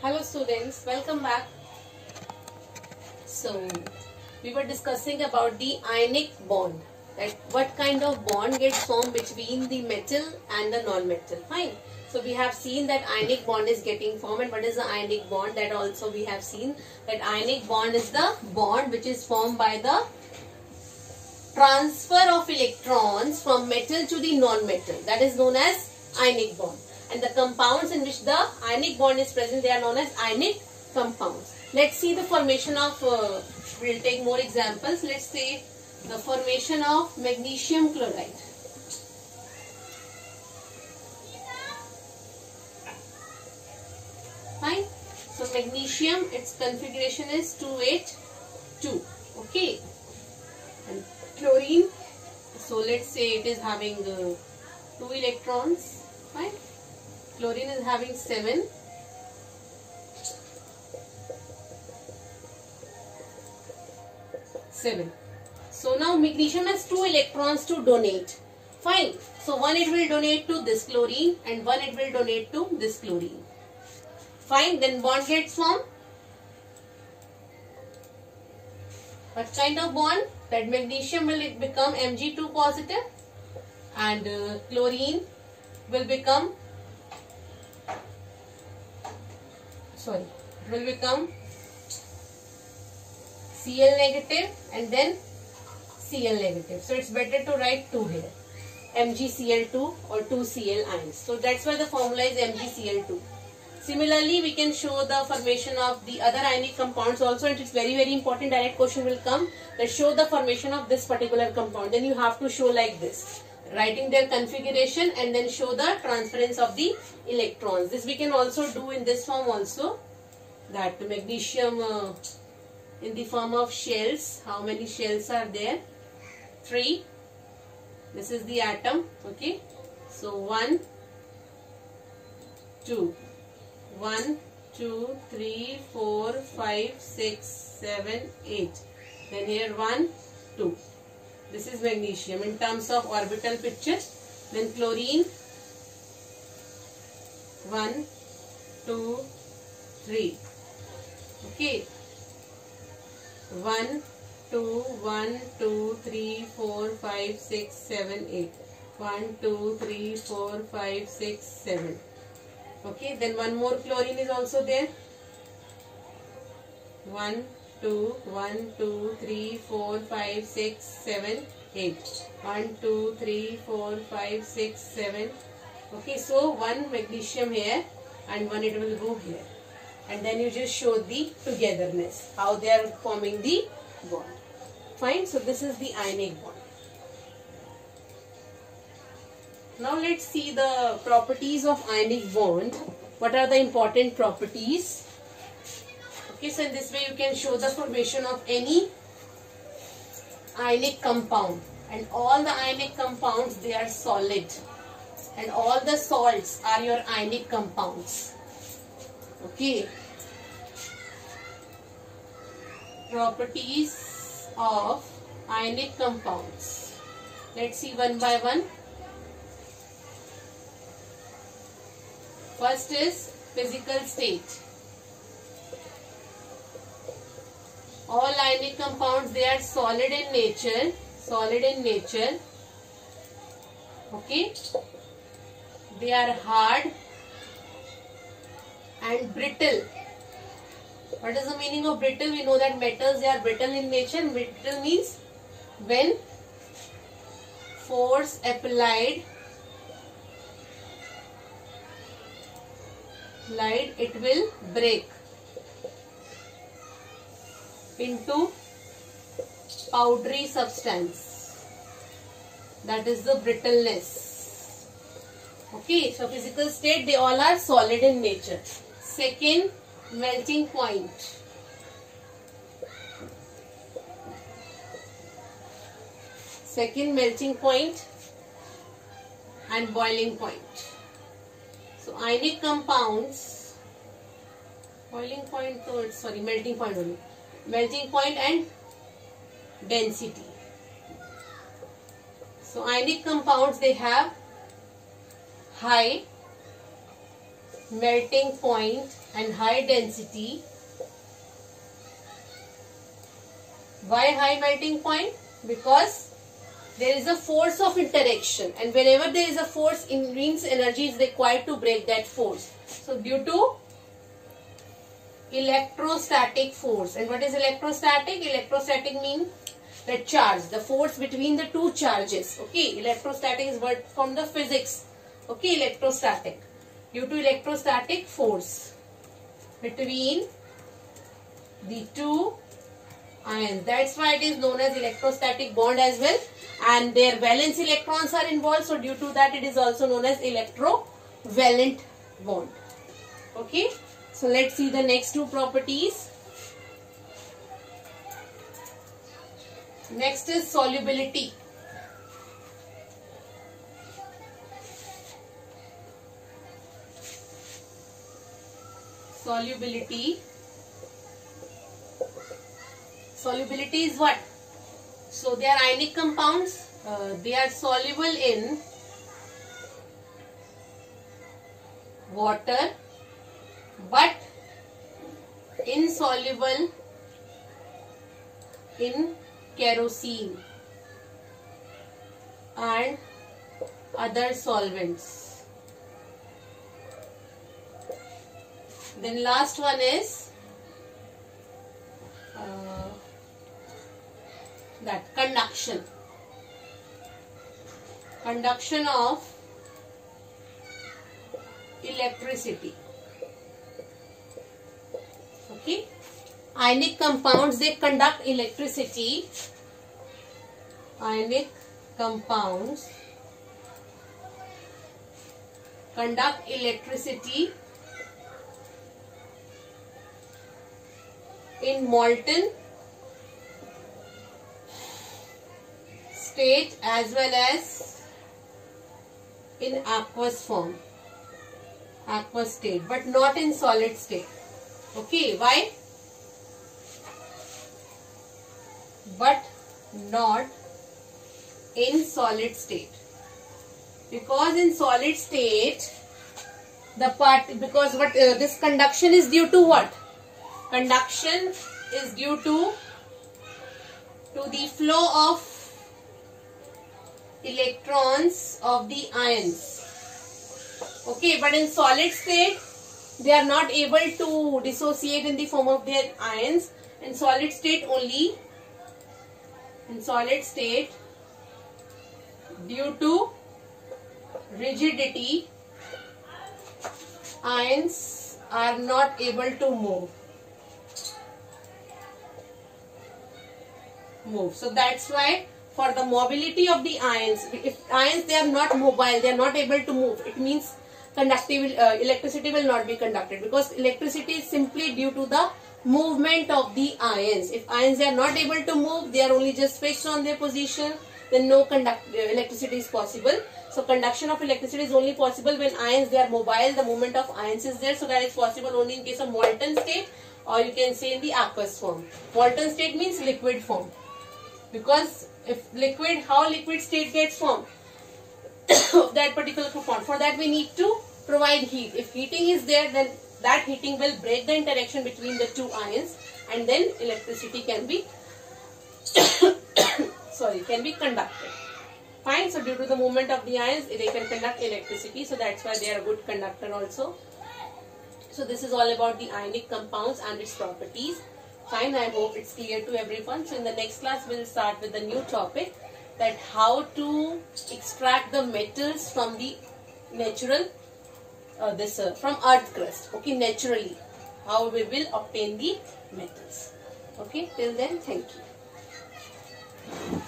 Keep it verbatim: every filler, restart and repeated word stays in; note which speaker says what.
Speaker 1: Hello students, welcome back. So we were discussing about the ionic bond, that what kind of bond gets formed between the metal and the non-metal. Fine. So we have seen that ionic bond is getting formed, and what is the ionic bond? That also we have seen that ionic bond is the bond which is formed by the transfer of electrons from metal to the non-metal. That is known as ionic bond. And the compounds in which the ionic bond is present, they are known as ionic compounds. Let's see the formation of, uh, we'll take more examples. Let's say the formation of magnesium chloride. Fine. So magnesium, its configuration is two H two. Okay. And chlorine, so let's say it is having uh, two electrons. Fine. Chlorine is having seven. Seven. So now magnesium has two electrons to donate. Fine. So one it will donate to this chlorine and one it will donate to this chlorine. Fine. Then bond gets formed. What kind of bond? That magnesium will become M G two positive and uh, chlorine will become sorry will become Cl negative and then Cl negative. So it's better to write two here, M G C L two or two Cl ions. So that's why the formula is M G C L two. Similarly, we can show the formation of the other ionic compounds also, and it's very very important. Direct question will come that show the formation of this particular compound. Then you have to show like this, writing their configuration and then show the transference of the electrons. This we can also do in this form also, that the magnesium uh, in the form of shells. How many shells are there? Three. This is the atom. Okay. So one, two. One, two, three, four, five, six, seven, eight. Then here one, two. This is magnesium in terms of orbital picture. Then chlorine, one, two, three. Okay. One, two, one, two, three, four, five, six, seven, eight. One, two, three, four, five, six, seven. Okay. Then one more chlorine is also there. One, two, one, two, three, four, five, six, seven, eight. One, two, three, four, five, six, seven. Okay, so one magnesium here and one it will go here. And then you just show the togetherness, how they are forming the bond. Fine, so this is the ionic bond. Now let's see the properties of ionic bond. What are the important properties? Okay, so in this way you can show the formation of any ionic compound, and all the ionic compounds, they are solid, and all the salts are your ionic compounds. Okay. Properties of ionic compounds. Let's see one by one. First is physical state. All ionic compounds, they are solid in nature. Solid in nature. Okay. They are hard and brittle. What is the meaning of brittle? We know that metals, they are brittle in nature. Brittle means when force applied, applied it will break into powdery substance. That is the brittleness. Okay, so physical state, they all are solid in nature. Second, melting point. Second, melting point and boiling point. So ionic compounds, boiling point, oh, sorry, melting point only. Melting point and density. So ionic compounds, they have high melting point and high density. Why high melting point? Because there is a force of interaction, and whenever there is a force, it means energy is required to break that force. So due to electrostatic force. And what is electrostatic? Electrostatic means the charge, the force between the two charges. Okay, electrostatic is word from the physics. Okay, electrostatic. Due to electrostatic force between the two ions. That's why it is known as electrostatic bond as well. And their valence electrons are involved. So due to that, it is also known as electrovalent bond. Okay. So let's see the next two properties. Next is solubility. Solubility. Solubility is what? So they are ionic compounds. Uh, they are soluble in water, but insoluble in kerosene and other solvents. Then last one is uh, that conduction. Conduction of electricity. Okay. Ionic compounds, they conduct electricity. Ionic compounds conduct electricity in molten state as well as in aqueous form, aqueous state, but not in solid state. Okay, why? But not in solid state, because in solid state the part, because what uh, this conduction is due to what? Conduction is due to to the flow of electrons of the ions. Okay, but in solid state they are not able to dissociate in the form of their ions. In solid state only, in solid state, due to rigidity, ions are not able to move. Move. So that's why for the mobility of the ions, if ions they are not mobile, they are not able to move, it means conductive uh, electricity will not be conducted, because electricity is simply due to the movement of the ions. If ions they are not able to move, they are only just fixed on their position, then no conduct uh, electricity is possible. So conduction of electricity is only possible when ions they are mobile, the movement of ions is there. So that is possible only in case of molten state, or you can say in the aqueous form. Molten state means liquid form, because if liquid, how liquid state gets formed of that particular compound? For that we need to provide heat. If heating is there, then that heating will break the interaction between the two ions, and then electricity can be sorry can be conducted. Fine. So due to the movement of the ions, they can conduct electricity. So that's why they are a good conductor also. So this is all about the ionic compounds and its properties. Fine. I hope it's clear to everyone. So in the next class we'll start with the new topic, that how to extract the metals from the natural uh, this uh, from earth crust. Okay, naturally how we will obtain the metals. Okay, till then, thank you.